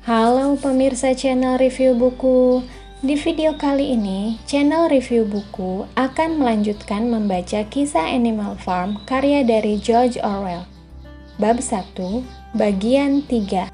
Halo pemirsa channel review buku. Di video kali ini, channel review buku akan melanjutkan membaca kisah Animal Farm karya dari George Orwell. Bab 1, bagian 3.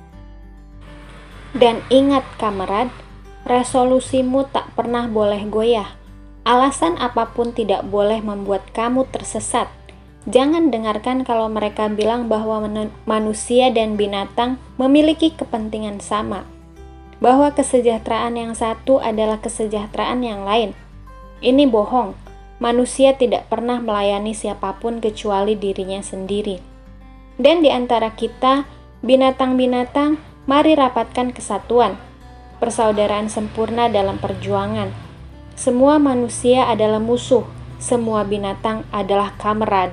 Dan ingat kamerad, resolusimu tak pernah boleh goyah. Alasan apapun tidak boleh membuat kamu tersesat. Jangan dengarkan kalau mereka bilang bahwa manusia dan binatang memiliki kepentingan sama, bahwa kesejahteraan yang satu adalah kesejahteraan yang lain. Ini bohong. Manusia tidak pernah melayani siapapun kecuali dirinya sendiri. Dan di antara kita, binatang-binatang, mari rapatkan kesatuan, persaudaraan sempurna dalam perjuangan. Semua manusia adalah musuh, semua binatang adalah kamerad.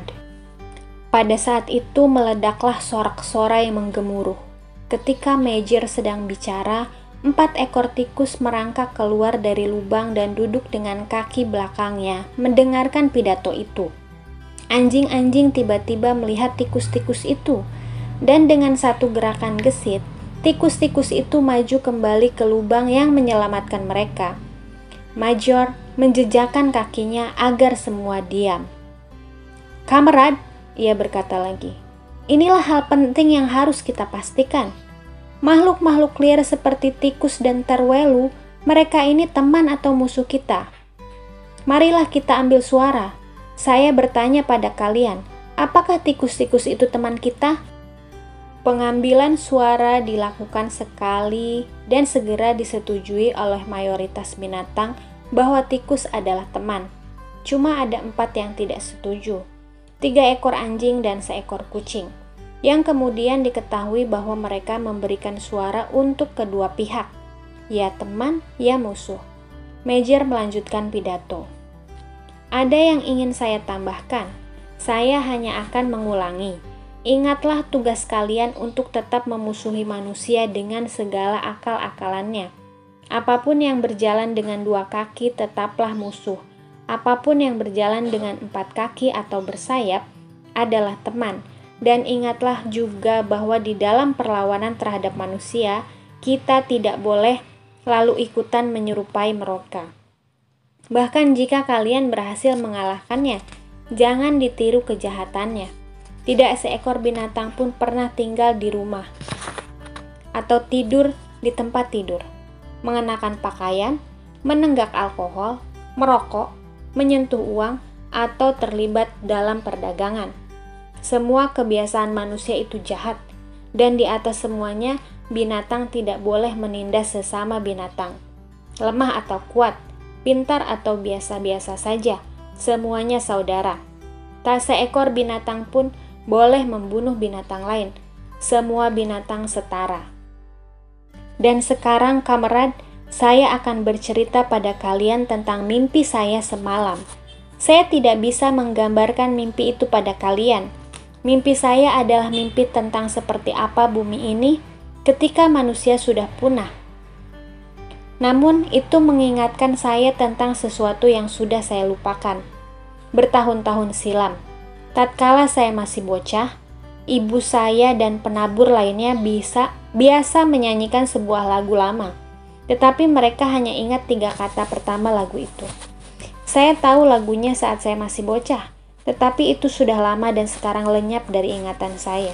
Pada saat itu meledaklah sorak-sorai menggemuruh. Ketika Major sedang bicara, 4 ekor tikus merangkak keluar dari lubang dan duduk dengan kaki belakangnya, mendengarkan pidato itu. Anjing-anjing tiba-tiba melihat tikus-tikus itu, dan dengan satu gerakan gesit, tikus-tikus itu maju kembali ke lubang yang menyelamatkan mereka. Major menjejakkan kakinya agar semua diam. "Kamerad," ia berkata lagi, "inilah hal penting yang harus kita pastikan. Makhluk-makhluk liar seperti tikus dan terwelu, mereka ini teman atau musuh kita? Marilah kita ambil suara. Saya bertanya pada kalian, apakah tikus-tikus itu teman kita?" Pengambilan suara dilakukan sekali dan segera disetujui oleh mayoritas binatang bahwa tikus adalah teman. Cuma ada 4 yang tidak setuju. 3 ekor anjing dan seekor kucing, yang kemudian diketahui bahwa mereka memberikan suara untuk kedua pihak, ya teman, ya musuh. Major melanjutkan pidato. "Ada yang ingin saya tambahkan. Saya hanya akan mengulangi. Ingatlah tugas kalian untuk tetap memusuhi manusia dengan segala akal-akalannya. Apapun yang berjalan dengan 2 kaki tetaplah musuh. Apapun yang berjalan dengan 4 kaki atau bersayap adalah teman. Dan ingatlah juga bahwa di dalam perlawanan terhadap manusia, kita tidak boleh lalu ikutan menyerupai mereka. Bahkan jika kalian berhasil mengalahkannya, jangan ditiru kejahatannya. Tidak seekor binatang pun pernah tinggal di rumah atau tidur di tempat tidur, mengenakan pakaian, menenggak alkohol, merokok, menyentuh uang, atau terlibat dalam perdagangan. Semua kebiasaan manusia itu jahat, dan di atas semuanya, binatang tidak boleh menindas sesama binatang. Lemah atau kuat, pintar atau biasa-biasa saja, semuanya saudara. Tak seekor binatang pun boleh membunuh binatang lain. Semua binatang setara. Dan sekarang, kamerad, saya akan bercerita pada kalian tentang mimpi saya semalam. Saya tidak bisa menggambarkan mimpi itu pada kalian. Mimpi saya adalah mimpi tentang seperti apa bumi ini ketika manusia sudah punah. Namun, itu mengingatkan saya tentang sesuatu yang sudah saya lupakan. Bertahun-tahun silam, tatkala saya masih bocah, ibu saya dan penabur lainnya biasa menyanyikan sebuah lagu lama. Tetapi mereka hanya ingat 3 kata pertama lagu itu. Saya tahu lagunya saat saya masih bocah, tetapi itu sudah lama dan sekarang lenyap dari ingatan saya.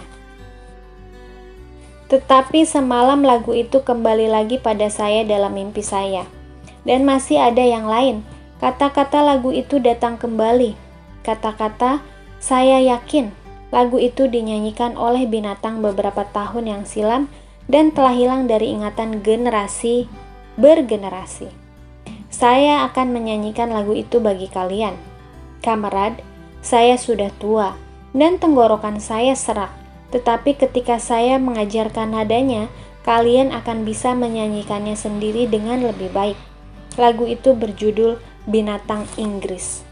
Tetapi semalam lagu itu kembali lagi pada saya dalam mimpi saya. Dan masih ada yang lain. Kata-kata lagu itu datang kembali. Kata-kata, saya yakin lagu itu dinyanyikan oleh binatang beberapa tahun yang silam dan telah hilang dari ingatan generasi bergenerasi. Saya akan menyanyikan lagu itu bagi kalian. Kamerad, saya sudah tua dan tenggorokan saya serak, tetapi ketika saya mengajarkan nadanya, kalian akan bisa menyanyikannya sendiri dengan lebih baik. Lagu itu berjudul Binatang Inggris.